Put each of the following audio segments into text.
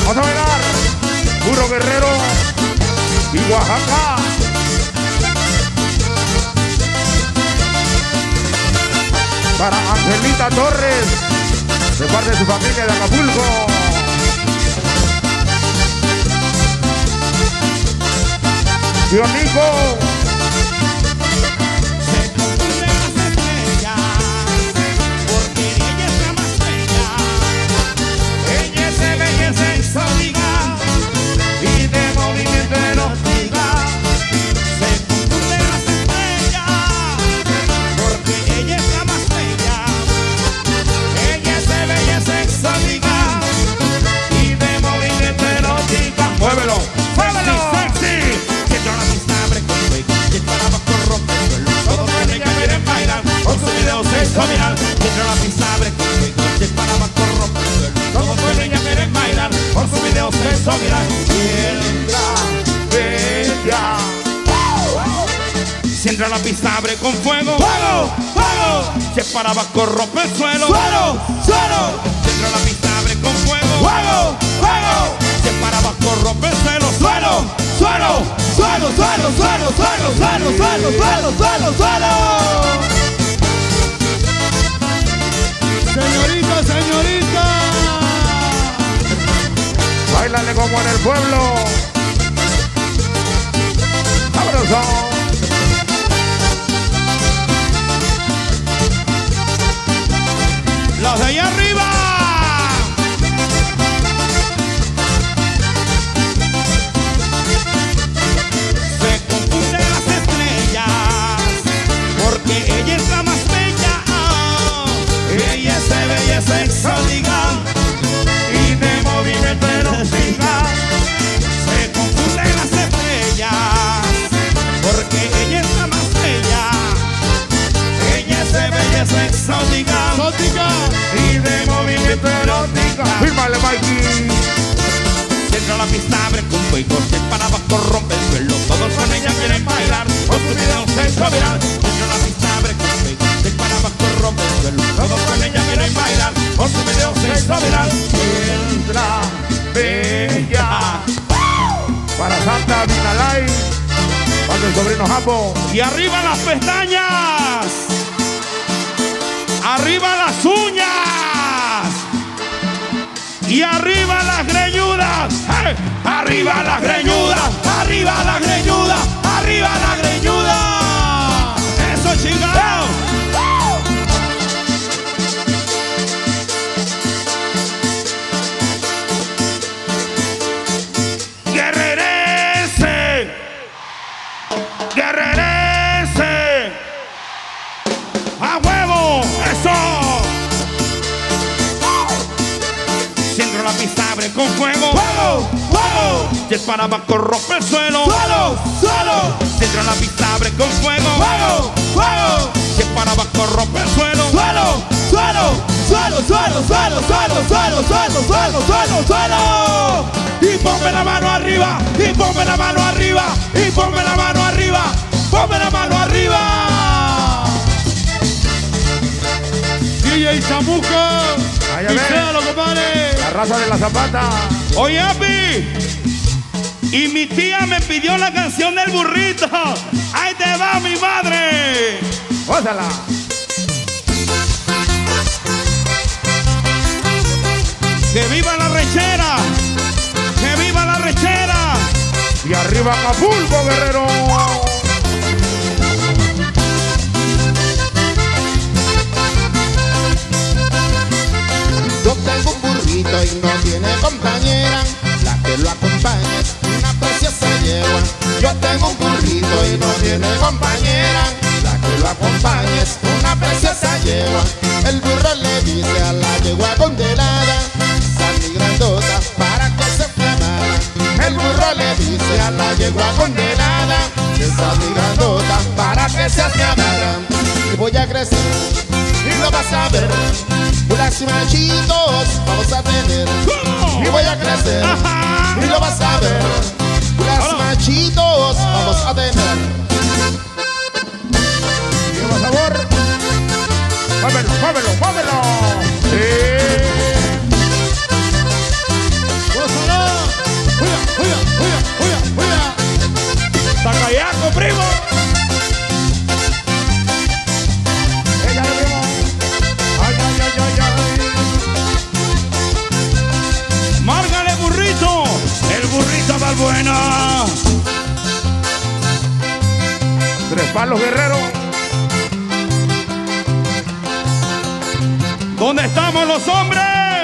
Vamos a bailar. Puro Guerrero y Oaxaca. Para Angelita Torres, de parte de su familia de Acapulco. Tío Nico. Muévelo, muévelo, sexy. Siento la pista abre con fuego, y para abajo rompe el suelo. Todos los que quieren bailar, con su video sexo viral. Siento la pista abre con fuego, y para abajo rompe el suelo. Todos los que quieren bailar, con su video sexo viral. Siento la pista abre con fuego, fuego, fuego. Si para abajo rompe el suelo, suelo, suelo. Siento la pista abre con fuego, fuego, fuego. Si para abajo rompe el suelo, suelo, suelo, suelo, suelo, suelo, suelo, suelo, suelo, suelo, suelo, suelo. Señorita, señorita. Báilale como en el pueblo. Sabroso. Los de allá arriba. Se confunden las estrellas, porque ella es la más bella. Ella es de belleza exótica y de movimiento erótica. Se confunden las estrellas, porque ella es la más bella. Ella es de belleza exótica y de movimiento erótica. Fírmale, Mikey. Dentro la pista abre con fuego, si para abajo rompe el suelo. Todos con ella quieren bailar, con su video sexo viral. Dentro la pista abre con fuego, si para abajo rompe el suelo. Todos con ella quieren bailar, con su video sexo viral. Entra bella. Para Santa Vinalay, para el sobrino Japo. Y arriba las pestañas, arriba las uñas y arriba las greñudas. ¡Hey! Arriba las greñudas, arriba las greñudas, arriba las greñudas. Eso, chingado. Guerrerese, guerrerese. ¡A huevo! ¡Eso! Siento la pista abre con fuego, fuego, fuego. Si es para abajo rompe el suelo, suelo, suelo. Siento la pista abre con fuego, fuego, fuego. Si es para abajo rompe el suelo, suelo, suelo, suelo, suelo, suelo, suelo, suelo, suelo, suelo, suelo, suelo. Y ponme la mano arriba, y ponme la mano arriba, y ponme la mano arriba, ponme la mano arriba. DJ Chamuca, lo compadre. La raza de la Zapata. Oye, Api, y mi tía me pidió la canción del burrito. Ahí te va, mi madre. Gózala. Que viva la rechera, que viva la rechera. Y arriba Acapulco, Guerrero. Yo tengo un burrito y no tiene compañera, la que lo acompaña es una preciosa yegua. Yo tengo un burrito y no tiene compañera, la que lo acompaña es una preciosa yegua. El burro le dice a la yegua condenada, sal mi grandota para que se flamara. El burro le dice a la yegua condenada, sal mi grandota para que se flamara. Y voy a crecer y lo vas a ver, unas machitos vamos a tener. ¿Cómo? Y voy a crecer. Ajá. Y lo vas a ver, unas machitos vamos a tener. Lleva sabor. Muévelo, muévelo, muévelo. Sí. ¡Gózalo! buena. Tres Palos Guerrero. ¿Dónde estamos los hombres?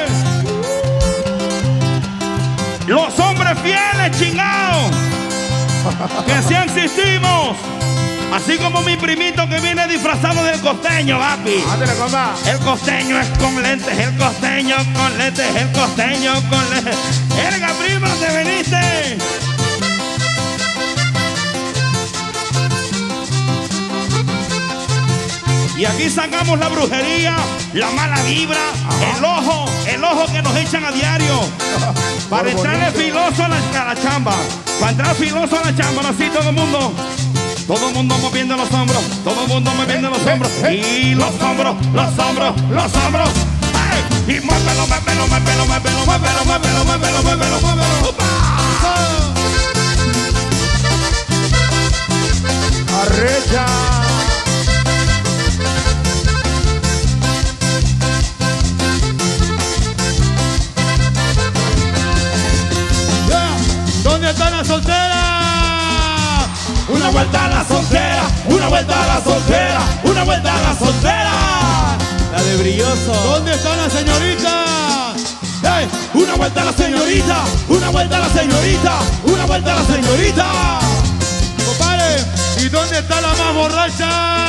Los hombres fieles, chingados. Que sí existimos. Así como mi primito que viene disfrazado del costeño, papi. Ándale, compa. El costeño es con lentes, el costeño con lentes, el costeño con lentes. Erga, primo, te viniste. Y aquí sacamos la brujería, la mala vibra, el ojo que nos echan a diario. Para entrarle filoso a la chamba. Para entrar filoso a la chamba, así todo el mundo. Todo el mundo moviendo los hombros, todo el mundo moviendo los hombros. Y los hombros, los hombros, los hombros. ¡Ay! Y muévelo, muévelo, muévelo, muévelo, muévelo, muévelo, muévelo, muévelo, muévelo. Arrecha. ¿Dónde están las solteras? Una vuelta a la soltera, una vuelta a la soltera, una vuelta a la soltera. La de Brilloso. ¿Dónde están las señoritas? ¡Hey! Una vuelta a la señorita, una vuelta a la señorita, una vuelta a la señorita. Compadre, ¿y dónde está la más borracha?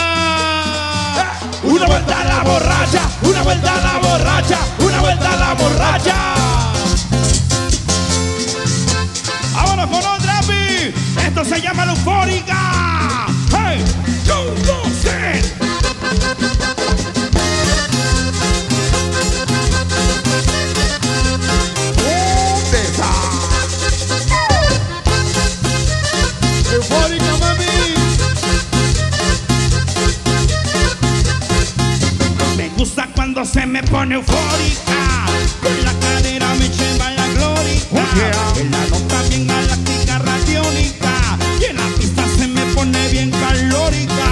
Una vuelta a la borracha, una vuelta a la borracha, una vuelta a la borracha. ¡Vámonos con otra, pi! Esto se llama la eufórica. ¡Hey! ¡Yo no sé! Eufórica, mami. Me gusta cuando se me pone eufórica. Con la cadera me lleva la glórica. En la nota bien galáctica, radiónica. Y en la pista se me pone bien calórica.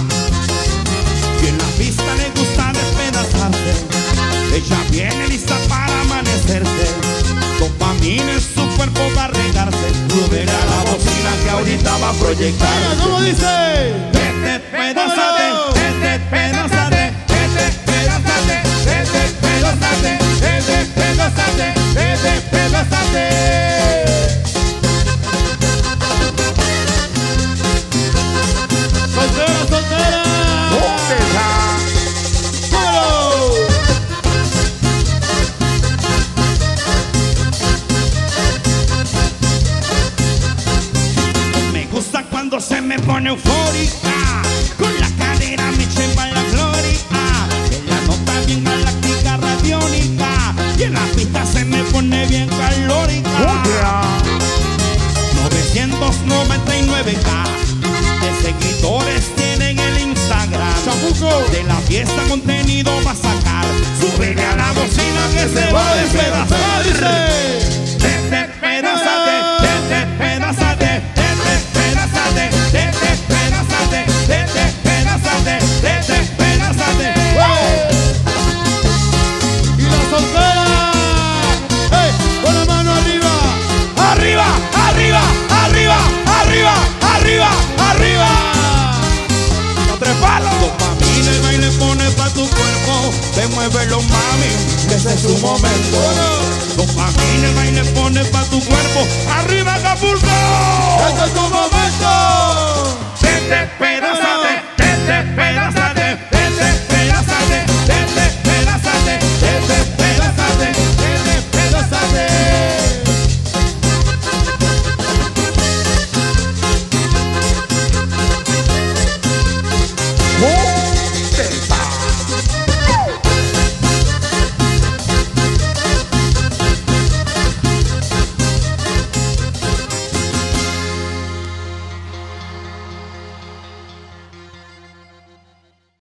Y en la pista le gusta despedazarse. Ella viene lista para amanecerse. Dopamina en su cuerpo va a regarse. Súbele a la bocina que ahorita va a proyectar. ¿Cómo dice? Despedázate, despedázate, despedázate, despedázate, despedázate, despedázate. Soltera, soltera. ¿Dónde está? ¡Súbelo! Me gusta cuando se me pone eufórica. Con la cadera me lleva la glórica. En la nota bien galáctica, radiónica. Y en la pista se me pone bien calórica. 999K de seguidores tienen el Instagram. Chapuco. De la fiesta contenido va a sacar. Súbele a la bocina que se va a despedazar. Despedázate, despedázate, despedázate, despedázate, despedázate, despedázate. Y la soltera. ¡Hey! Con la mano arriba. Arriba, arriba, arriba, arriba, arriba, arriba. Los tres palos. Dopamina el baile pone pa' tu cuerpo. Te muévelo, mami, que ese es tu momento. Dopamina el baile pone pa' tu cuerpo. Arriba, Acapulco. ¡Este es tu momento! Despedázate, despedázate.